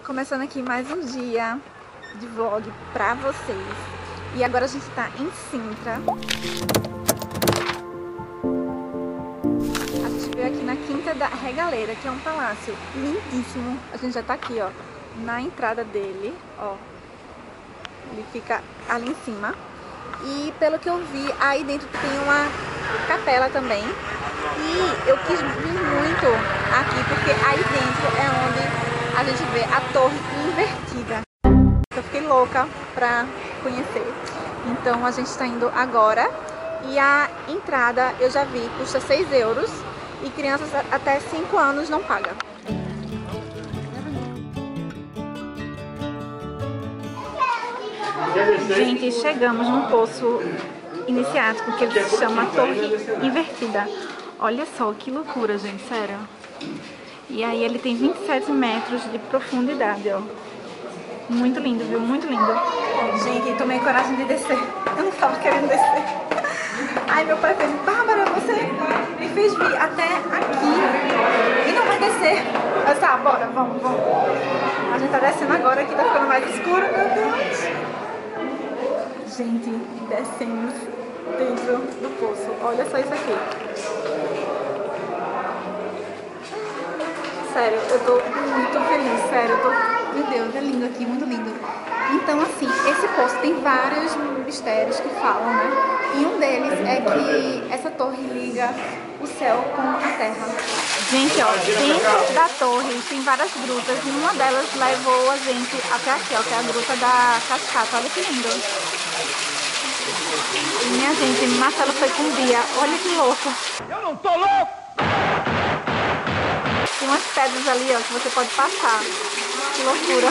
Começando aqui mais um dia de vlog pra vocês. E agora a gente tá em Sintra. A gente veio aqui na Quinta da Regaleira, que é um palácio lindíssimo. A gente já tá aqui, ó, na entrada dele, ó. Ele fica ali em cima. E pelo que eu vi, aí dentro tem uma capela também. E eu quis vir muito aqui, porque aí dentro é onde a gente vê a torre invertida. Eu fiquei louca pra conhecer. Então a gente está indo agora. E a entrada, eu já vi, custa 6 euros. E crianças até 5 anos não pagam. Gente, chegamos no poço iniciático, que ele se chama Torre Invertida. Olha só que loucura, gente, sério. E aí ele tem 27 metros de profundidade, ó. Muito lindo, viu? Muito lindo. Gente, tomei coragem de descer. Eu não tava querendo descer. Aí meu pai fez: Bárbara, você me fez vir até aqui e não vai descer. Eu disse: ah, bora, vamos. A gente tá descendo agora, que tá ficando mais escuro, meu Deus. Gente, descemos dentro do poço. Olha só isso aqui. Sério, eu tô muito feliz, sério, eu tô... Meu Deus, é lindo aqui, muito lindo. Então, assim, esse poço tem vários mistérios que falam, né? E um deles é que essa torre liga o céu com a terra. Gente, ó, dentro da torre tem várias grutas e uma delas levou a gente até aqui, ó, que é a gruta da cascata. Olha que lindo. E, minha gente, Marcelo foi com Bia. Olha que louco. Eu não tô louco! Tem umas pedras ali, ó, que você pode passar. Que loucura.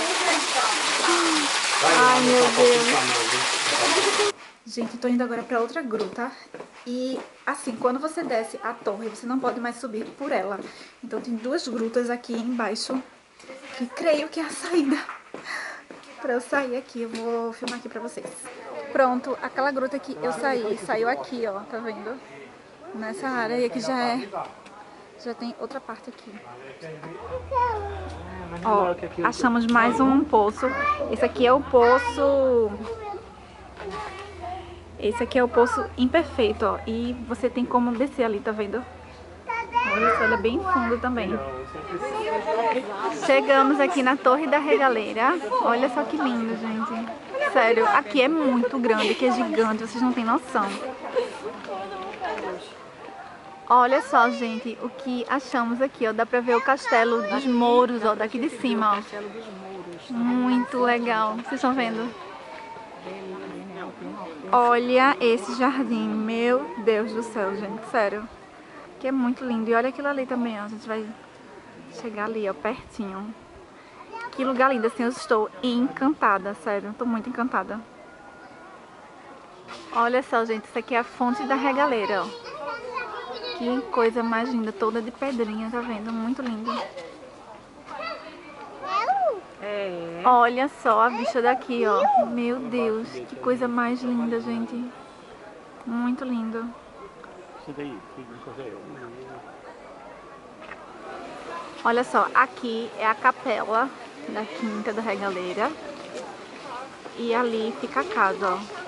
Ai, meu Deus. Gente, tô indo agora pra outra gruta. E, assim, quando você desce a torre, você não pode mais subir por ela. Então tem duas grutas aqui embaixo, que creio que é a saída. Pra eu sair aqui, eu vou filmar aqui pra vocês. Pronto, aquela gruta que eu saiu aqui, ó, tá vendo? Nessa área, e aqui já tem outra parte aqui. Ó, achamos mais um poço. Esse aqui é o poço... Esse aqui é o poço imperfeito, ó. E você tem como descer ali, tá vendo? Olha só, ele é bem fundo também. Chegamos aqui na Torre da Regaleira. Olha só que lindo, gente. Sério, aqui é muito grande, aqui é gigante, vocês não têm noção. Olha só, gente, o que achamos aqui, ó. Dá pra ver o Castelo dos Mouros, ó, daqui de cima, ó. Muito legal. Vocês estão vendo? Olha esse jardim, meu Deus do céu, gente, sério. Que é muito lindo. E olha aquilo ali também, ó. A gente vai chegar ali, ó, pertinho. Que lugar lindo, assim, eu estou encantada, sério. Eu tô muito encantada. Olha só, gente, isso aqui é a fonte da Regaleira, ó. Que coisa mais linda, toda de pedrinha, tá vendo? Muito lindo. Olha só a vista daqui, ó. Meu Deus, que coisa mais linda, gente. Muito lindo. Olha só, aqui é a capela da Quinta da Regaleira. E ali fica a casa, ó.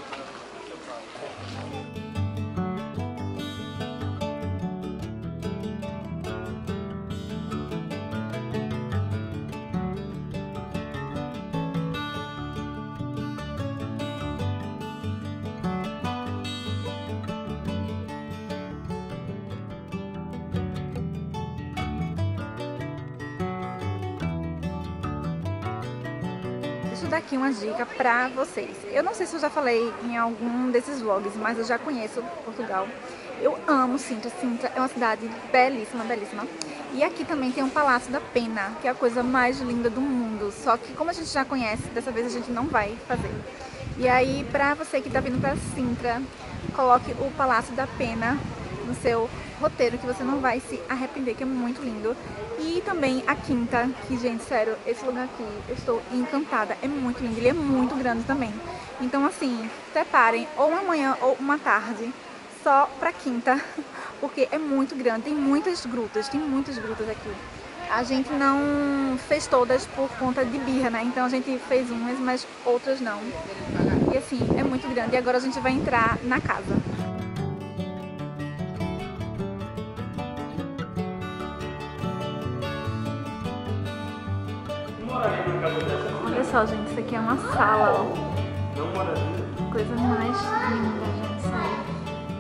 Deixa eu dar aqui uma dica pra vocês. Eu não sei se eu já falei em algum desses vlogs, mas eu já conheço Portugal. Eu amo Sintra. Sintra é uma cidade belíssima, belíssima. E aqui também tem um Palácio da Pena, que é a coisa mais linda do mundo. Só que como a gente já conhece, dessa vez a gente não vai fazer. E aí, pra você que tá vindo pra Sintra, coloque o Palácio da Pena no seu roteiro, que você não vai se arrepender, que é muito lindo. E também a Quinta, que, gente, sério, esse lugar aqui, eu estou encantada, é muito lindo, ele é muito grande também. Então, assim, separem ou uma manhã ou uma tarde só pra Quinta, porque é muito grande, tem muitas grutas aqui. A gente não fez todas por conta de birra, né? Então a gente fez umas, mas outras não. E assim, é muito grande. E agora a gente vai entrar na casa. Olha só, gente, isso aqui é uma sala, ó. Coisa mais linda, gente, sério.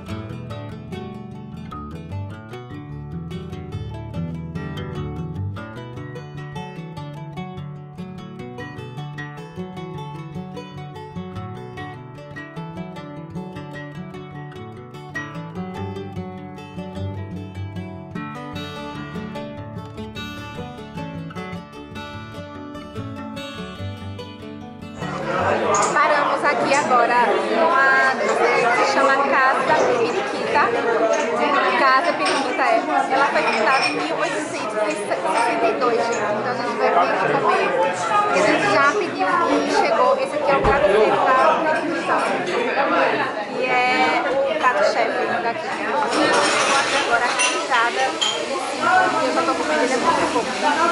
Paramos aqui agora numa que se chama Casa Periquita. Casa Periquita ela foi fundada em 1862. Então a gente vai vir aqui comer. E a gente já pediu e chegou. Esse aqui é o prato feito da Periquita. E é o prato-chefe daqui. Agora a queijada em cima. Eu já tô comendo, ele é muito bom.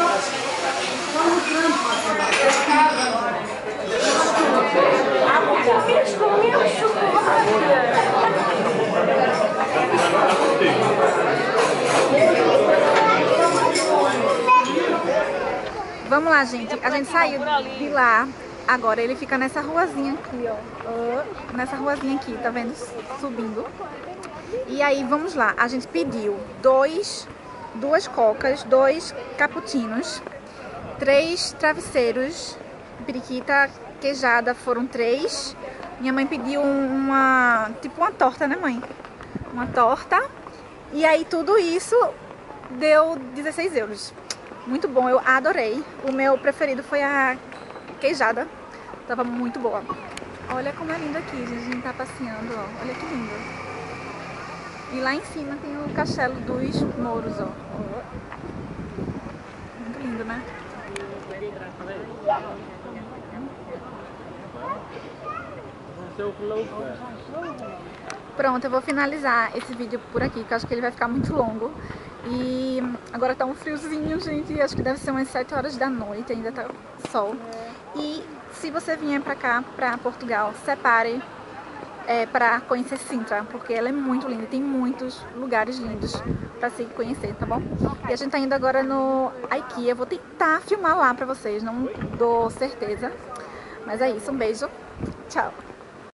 Vamos lá, gente. A gente saiu de lá. Agora ele fica nessa ruazinha aqui, ó. Nessa ruazinha aqui, tá vendo? Subindo. E aí, vamos lá. A gente pediu duas cocas, 2 cappuccinos, 3 travesseiros, periquita queijada foram 3. Minha mãe pediu tipo uma torta, né, mãe? Uma torta. E aí tudo isso deu 16 euros. Muito bom, eu adorei. O meu preferido foi a queijada. Tava muito boa. Olha como é lindo aqui, gente. A gente tá passeando, ó. Olha que lindo. E lá em cima tem o Castelo dos Mouros, ó. Muito lindo, né? Pronto, eu vou finalizar esse vídeo por aqui, porque eu acho que ele vai ficar muito longo. E agora tá um friozinho, gente. Acho que deve ser umas 7 horas da noite, ainda tá sol. E se você vier pra cá, pra Portugal, separe pra conhecer Sintra, porque ela é muito linda. Tem muitos lugares lindos pra se conhecer, tá bom? E a gente tá indo agora no IKEA. Eu vou tentar filmar lá pra vocês, não dou certeza. Mas é isso, um beijo. Tchau.